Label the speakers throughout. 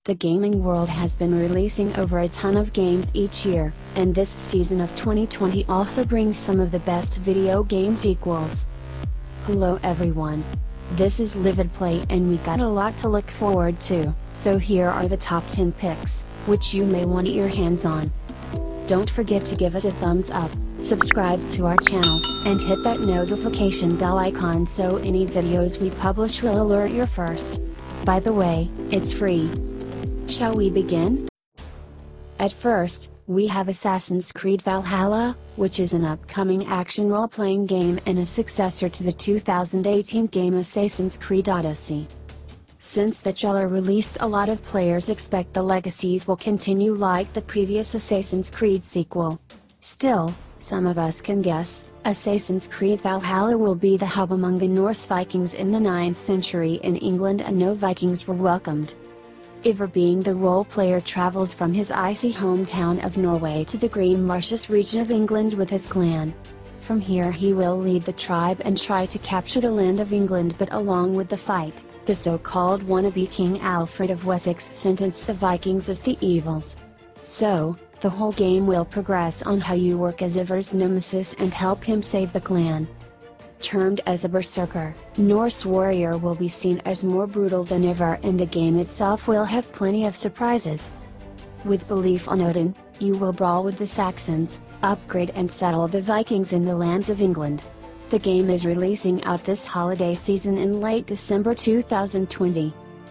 Speaker 1: The gaming world has been releasing over a ton of games each year, and this season of 2020 also brings some of the best video game sequels. Hello everyone. This is Livid Play and we got a lot to look forward to, so here are the top 10 picks, which you may want to get your hands on. Don't forget to give us a thumbs up, subscribe to our channel, and hit that notification bell icon so any videos we publish will alert you first. By the way, it's free. Shall we begin? At first, we have Assassin's Creed Valhalla, which is an upcoming action role-playing game and a successor to the 2018 game Assassin's Creed Odyssey. Since the trailer released, a lot of players expect the legacies will continue like the previous Assassin's Creed sequel. Still, some of us can guess, Assassin's Creed Valhalla will be the hub among the Norse Vikings in the 9th century in England, and no Vikings were welcomed. Ivar, being the role player, travels from his icy hometown of Norway to the green marshes region of England with his clan. From here he will lead the tribe and try to capture the land of England, but along with the fight, the so-called wannabe King Alfred of Wessex sentenced the Vikings as the evils. So, the whole game will progress on how you work as Ivar's nemesis and help him save the clan. Termed as a berserker, Norse warrior will be seen as more brutal than Ivar, and the game itself will have plenty of surprises. With belief on Odin, you will brawl with the Saxons, upgrade and settle the Vikings in the lands of England. The game is releasing out this holiday season in late December 2020.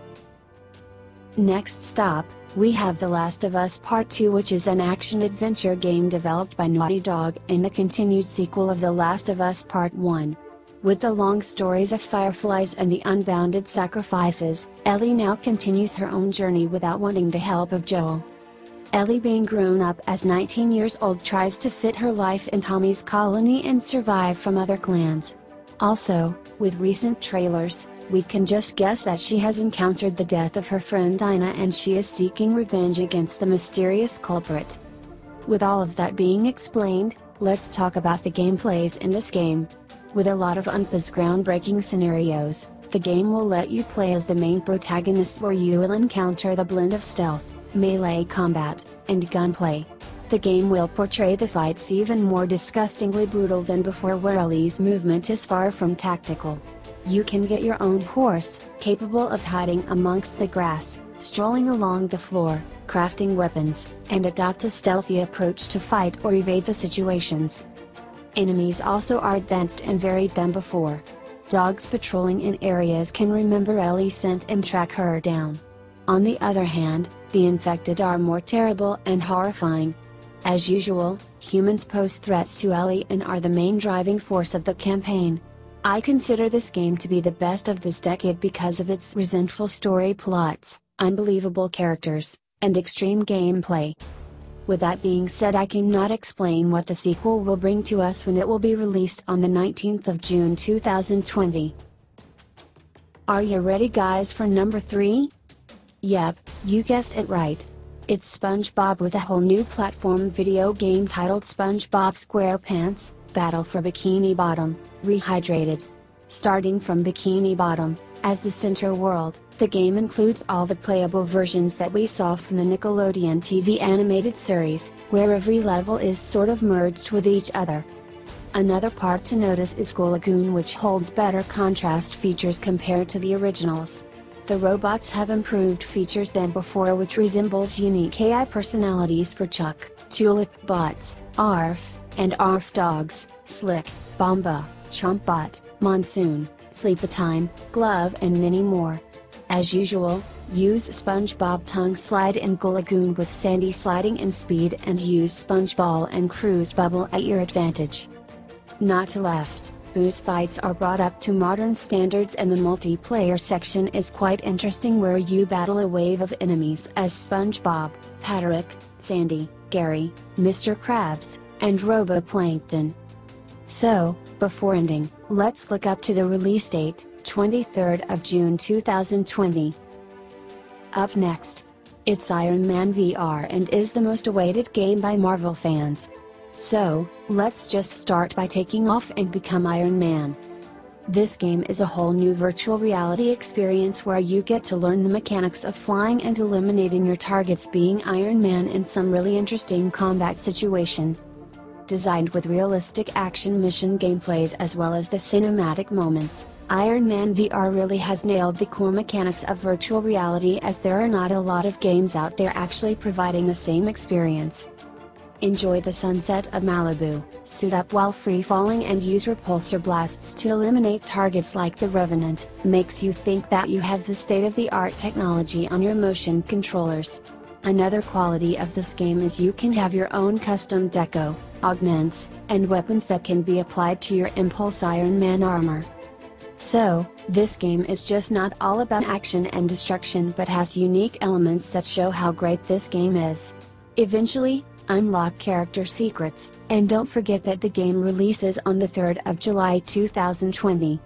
Speaker 1: Next stop, we have The Last of Us Part 2, which is an action-adventure game developed by Naughty Dog and the continued sequel of The Last of Us Part 1. With the long stories of fireflies and the unbounded sacrifices, Ellie now continues her own journey without wanting the help of Joel. Ellie, being grown up as 19 years old, tries to fit her life in Tommy's colony and survive from other clans. Also, with recent trailers, we can just guess that she has encountered the death of her friend Dinah and she is seeking revenge against the mysterious culprit. With all of that being explained, let's talk about the gameplays in this game. With a lot of groundbreaking scenarios, the game will let you play as the main protagonist, where you will encounter the blend of stealth, melee combat, and gunplay. The game will portray the fights even more disgustingly brutal than before, where Ellie's movement is far from tactical. You can get your own horse, capable of hiding amongst the grass, strolling along the floor, crafting weapons, and adopt a stealthy approach to fight or evade the situations. Enemies also are advanced and varied than before. Dogs patrolling in areas can remember Ellie's scent and track her down. On the other hand, the infected are more terrible and horrifying. As usual, humans pose threats to Ellie and are the main driving force of the campaign. I consider this game to be the best of this decade because of its resentful story plots, unbelievable characters, and extreme gameplay. With that being said, I cannot explain what the sequel will bring to us when it will be released on the 19th of June 2020. Are you ready, guys, for number 3? Yep, you guessed it right. It's SpongeBob, with a whole new platform video game titled SpongeBob SquarePants: Battle for Bikini Bottom, Rehydrated. Starting from Bikini Bottom, as the center world, the game includes all the playable versions that we saw from the Nickelodeon TV animated series, where every level is sort of merged with each other. Another part to notice is Gulagoon, which holds better contrast features compared to the originals. The robots have improved features than before, which resembles unique AI personalities for Chuck, Tulip Bots, Arf, and Arf Dogs, Slick, Bomba, Chompbot, Monsoon, Sleepatime, Glove, and many more. As usual, use SpongeBob Tongue Slide and Gulagoon with Sandy Sliding and Speed, and use SpongeBall and Cruise Bubble at your advantage. Not left, booze fights are brought up to modern standards, and the multiplayer section is quite interesting, where you battle a wave of enemies as SpongeBob, Patrick, Sandy, Gary, Mr. Krabs, and Roboplankton. So, before ending, let's look up to the release date, 23rd of June 2020. Up next, it's Iron Man VR, and is the most awaited game by Marvel fans. So, let's just start by taking off and become Iron Man. This game is a whole new virtual reality experience where you get to learn the mechanics of flying and eliminating your targets, being Iron Man in some really interesting combat situation. Designed with realistic action mission gameplays as well as the cinematic moments, Iron Man VR really has nailed the core mechanics of virtual reality, as there are not a lot of games out there actually providing the same experience. Enjoy the sunset of Malibu, suit up while free-falling and use repulsor blasts to eliminate targets like the Revenant. Makes you think that you have the state-of-the-art technology on your motion controllers. Another quality of this game is you can have your own custom deco, augments, and weapons that can be applied to your Impulse Iron Man armor. So, this game is just not all about action and destruction but has unique elements that show how great this game is. Eventually, unlock character secrets, and don't forget that the game releases on the 3rd of July 2020.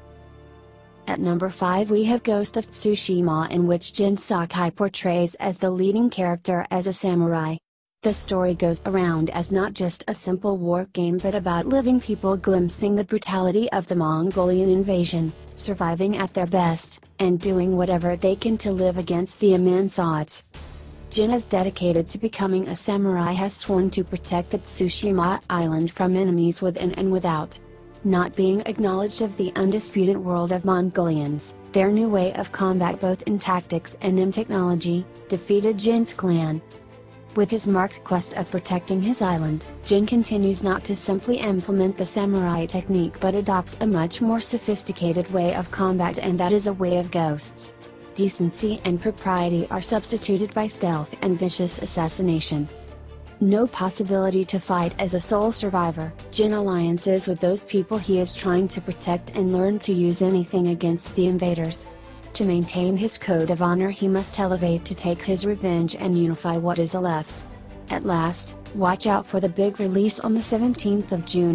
Speaker 1: At number 5 we have Ghost of Tsushima, in which Jin Sakai portrays as the leading character as a samurai. The story goes around as not just a simple war game but about living people glimpsing the brutality of the Mongolian invasion, surviving at their best, and doing whatever they can to live against the immense odds. Jin is dedicated to becoming a samurai, has sworn to protect the Tsushima Island from enemies within and without. Not being acknowledged of the undisputed world of Mongolians, their new way of combat both in tactics and in technology, defeated Jin's clan. With his marked quest of protecting his island, Jin continues not to simply implement the samurai technique but adopts a much more sophisticated way of combat, and that is a way of ghosts. Decency and propriety are substituted by stealth and vicious assassination. No possibility to fight as a sole survivor, Jin alliances with those people he is trying to protect and learn to use anything against the invaders. To maintain his code of honor he must elevate to take his revenge and unify what is left. At last, watch out for the big release on the 17th of June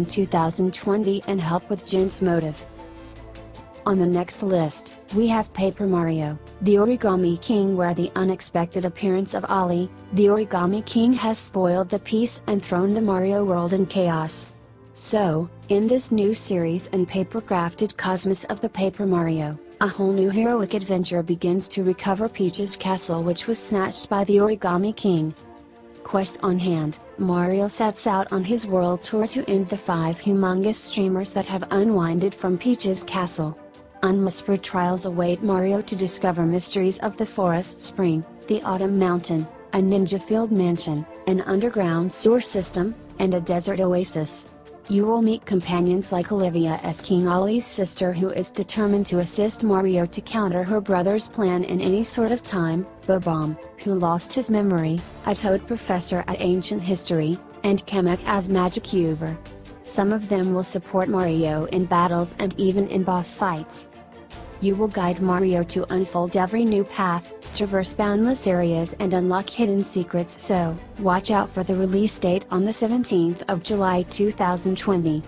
Speaker 1: 2020 and help with Jin's motive. On the next list, we have Paper Mario, the Origami King, where the unexpected appearance of Halley, the Origami King, has spoiled the peace and thrown the Mario world in chaos. So, in this new series and paper-crafted cosmos of the Paper Mario, a whole new heroic adventure begins to recover Peach's castle, which was snatched by the Origami King. Quest on hand, Mario sets out on his world tour to end the 5 humongous streamers that have unwinded from Peach's castle. Unwhispered trials await Mario to discover mysteries of the Forest Spring, the Autumn Mountain, a ninja-filled mansion, an underground sewer system, and a desert oasis. You will meet companions like Olivia as King Halley's sister, who is determined to assist Mario to counter her brother's plan in any sort of time, Bob-omb, who lost his memory, a Toad professor at Ancient History, and Kamek as Magic Uber. Some of them will support Mario in battles and even in boss fights. You will guide Mario to unfold every new path, traverse boundless areas and unlock hidden secrets, so watch out for the release date on the 17th of July 2020.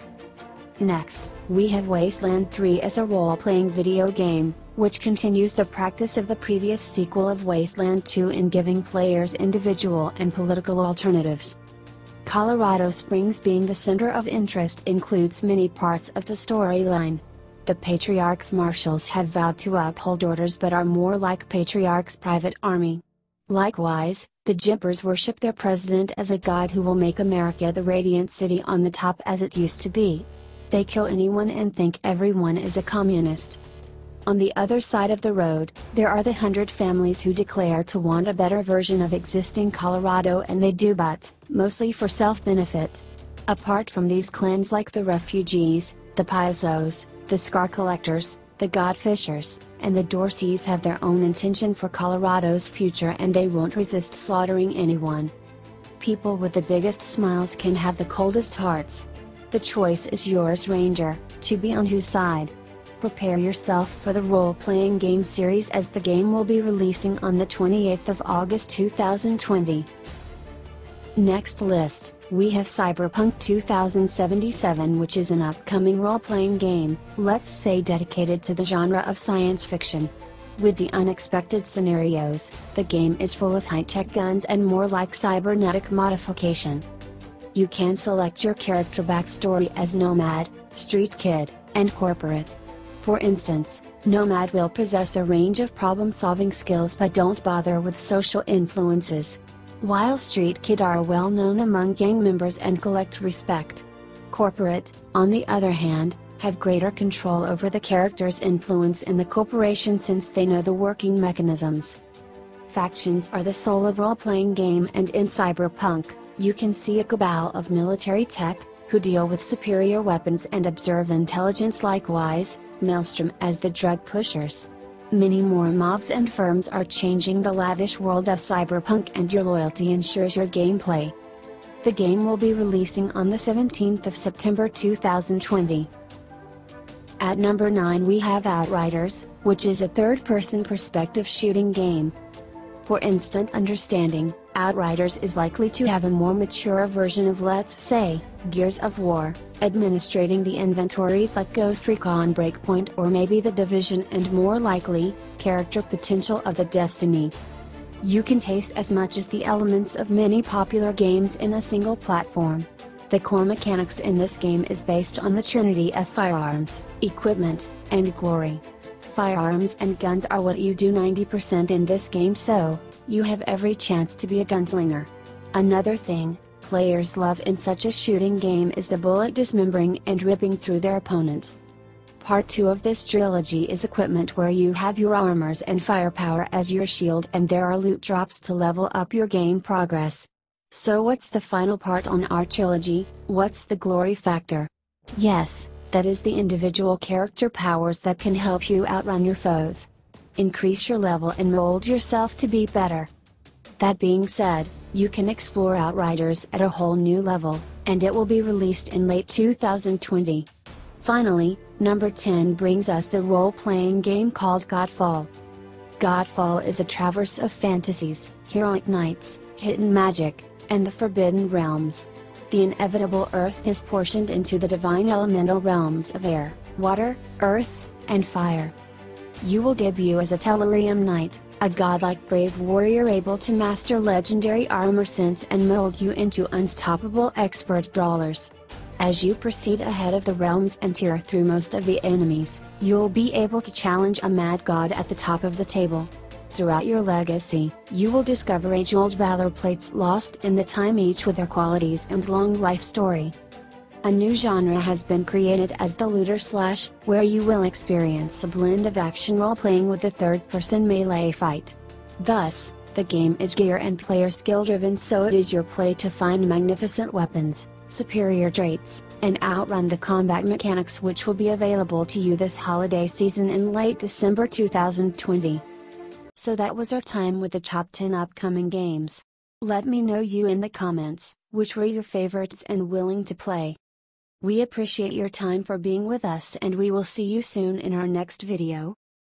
Speaker 1: Next, we have Wasteland 3 as a role-playing video game, which continues the practice of the previous sequel of Wasteland 2 in giving players individual and political alternatives. Colorado Springs being the center of interest includes many parts of the storyline. The Patriarch's marshals have vowed to uphold orders but are more like Patriarch's private army. Likewise, the Jippers worship their president as a god who will make America the radiant city on the top as it used to be. They kill anyone and think everyone is a communist. On the other side of the road, there are the 100 families who declare to want a better version of existing Colorado, and they do, but mostly for self-benefit. Apart from these clans like the Refugees, the Paisos, the Scar Collectors, the Godfishers, and the Dorseys have their own intention for Colorado's future, and they won't resist slaughtering anyone. People with the biggest smiles can have the coldest hearts. The choice is yours, Ranger, to be on whose side. Prepare yourself for the role-playing game series, as the game will be releasing on the 28th of August 2020. Next list, we have Cyberpunk 2077, which is an upcoming role-playing game, let's say dedicated to the genre of science fiction. With the unexpected scenarios, the game is full of high-tech guns and more like cybernetic modification. You can select your character backstory as nomad, street kid, and corporate. For instance, Nomad will possess a range of problem-solving skills but don't bother with social influences. While Street Kid are well known among gang members and collect respect. Corporate, on the other hand, have greater control over the character's influence in the corporation since they know the working mechanisms. Factions are the soul of role-playing game, and in Cyberpunk, you can see a cabal of military tech, who deal with superior weapons and observe intelligence. Likewise, Maelstrom as the drug pushers. Many more mobs and firms are changing the lavish world of Cyberpunk, and your loyalty ensures your gameplay. The game will be releasing on the 17th of September 2020. At number 9 we have Outriders, which is a third-person perspective shooting game. For instant understanding, Outriders is likely to have a more mature version of, let's say, Gears of War, administrating the inventories like Ghost Recon Breakpoint or maybe The Division, and more likely, character potential of the Destiny. You can taste as much as the elements of many popular games in a single platform. The core mechanics in this game is based on the trinity of firearms, equipment, and glory. Firearms and guns are what you do 90% in this game, so you have every chance to be a gunslinger. Another thing players love in such a shooting game is the bullet dismembering and ripping through their opponent. Part 2 of this trilogy is equipment, where you have your armors and firepower as your shield, and there are loot drops to level up your game progress. So what's the final part on our trilogy? What's the glory factor? Yes, that is the individual character powers that can help you outrun your foes. Increase your level and mold yourself to be better. That being said, you can explore Outriders at a whole new level, and it will be released in late 2020. Finally, number 10 brings us the role-playing game called Godfall. Godfall is a traverse of fantasies, heroic knights, hidden magic, and the forbidden realms. The inevitable earth is portioned into the divine elemental realms of air, water, earth, and fire. You will debut as a Tellurium Knight, a godlike brave warrior able to master legendary armor sense and mold you into unstoppable expert brawlers. As you proceed ahead of the realms and tear through most of the enemies, you'll be able to challenge a mad god at the top of the table. Throughout your legacy, you will discover age-old valor plates lost in the time, each with their qualities and long life story. A new genre has been created as the looter slash, where you will experience a blend of action role-playing with a third-person melee fight. Thus, the game is gear and player skill driven, so it is your play to find magnificent weapons, superior traits, and outrun the combat mechanics, which will be available to you this holiday season in late December 2020. So that was our time with the top 10 upcoming games. Let me know you in the comments, which were your favorites and willing to play. We appreciate your time for being with us, and we will see you soon in our next video.